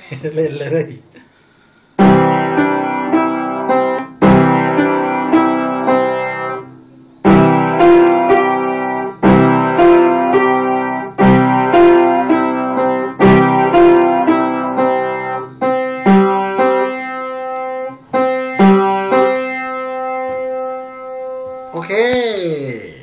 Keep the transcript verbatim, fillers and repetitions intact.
เล่นเลยโอเค